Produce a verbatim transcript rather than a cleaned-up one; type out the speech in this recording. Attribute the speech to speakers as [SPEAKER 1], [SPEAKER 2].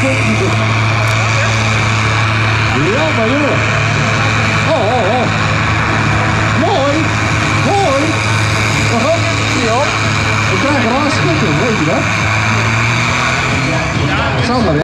[SPEAKER 1] Ja, maar jongen. Oh, oh, oh. Mooi. Mooi. Nog op. Ja. Ik krijg een laatste schikken, weet je dat? Zou maar,